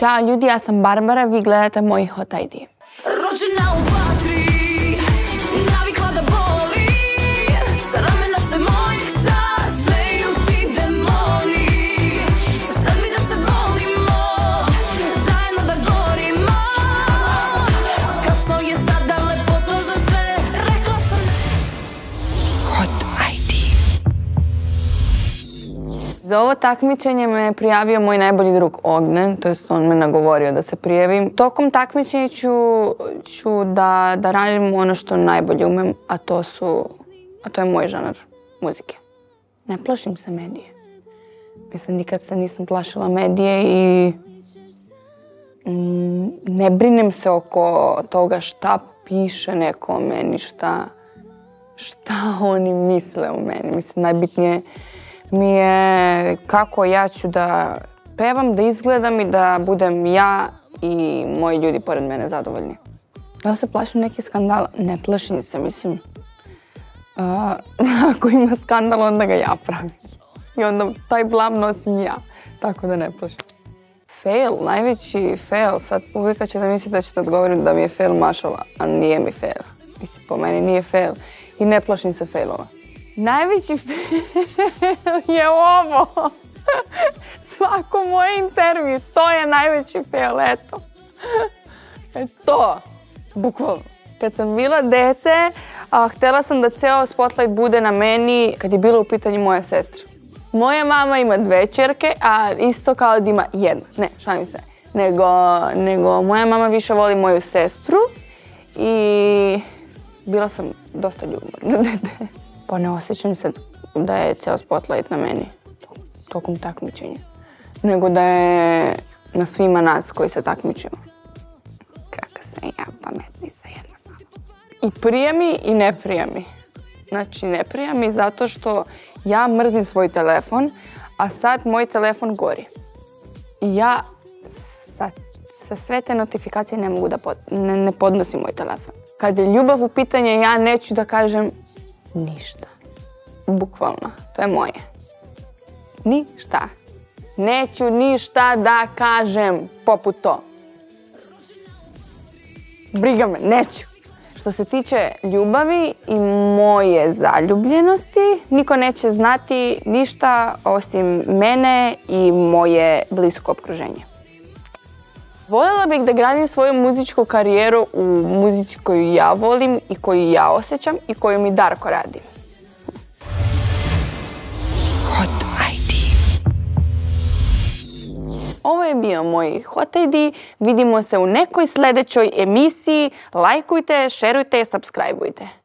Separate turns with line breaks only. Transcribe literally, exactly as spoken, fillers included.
Ćao ljudi, ja sam Barbara, vi gledate moj Hot I D.
Rođena u vatri, navikla da boli, sa ramena se mojih sa smeju ti demoni. Sad mi da se volimo, zajedno da gorimo, kasno je sada lepoto za sve, rekla sam. Hot I D.
Za ovo takmičenje me prijavio moj najbolji drug Ognjen, to jest on me nagovorio da se prijavim. Tokom takmičenja ću, ću da, da radim ono što najbolje umem, a to su, a to je moj žanar muzike. Ne plašim se medije. Mislim, nikad se nisam plašila medije i mm, ne brinem se oko toga šta piše neko o meni, šta, šta oni misle o meni. Mislim, najbitnije mi je kako ja ću da pevam, da izgledam i da budem ja i moji ljudi pored mene zadovoljni. Da li se plašim neki skandala? Ne plašim se, mislim. Uh, ako ima skandal, onda ga ja pravim. I onda taj blam nosim ja. Tako da ne plašim. Fail, najveći fail. Sad publika će da misli da ću da odgovorim da mi je fail mašala, a nije mi fail. Mislim, po meni nije fail. I ne plašim se failova. Najveći fail je ovo. Svako moje intervju, to je najveći fail, eto. E to, bukvalno. Kad sam bila dete, a, htjela sam da ceo spotlight bude na meni kad je bila u pitanju moja sestra. Moja mama ima dve ćerke, a isto kao da ima jednu. Ne, šalim se. Nego, nego moja mama više voli moju sestru i bila sam dosta ljubomorna dete. Pa ne osjećam se da je ceo spotlight na meni tokom takmičenja, nego da je na svima nas koji se takmičimo. Kako sam ja pametni sa jedna sama. I prija mi i ne prija mi. Znači, ne prija mi zato što ja mrzim svoj telefon, a sad moj telefon gori. I ja sa, sa sve te notifikacije ne mogu da pod, ne, ne podnosim moj telefon. Kad je ljubav u pitanje, ja neću da kažem ništa. Bukvalno, to je moje. Ništa. Neću ništa da kažem poput to. Briga me, neću. Što se tiče ljubavi i moje zaljubljenosti, niko neće znati ništa osim mene i moje blisko okruženje. Voljela bih da gradim svoju muzičku karijeru u muzici koju ja volim i koju ja osjećam i koju mi Darko radi.
Hot I D.
Ovo je bio moj Hot I D. Vidimo se u nekoj sljedećoj emisiji. Lajkujte, šerujte, subscribeujte.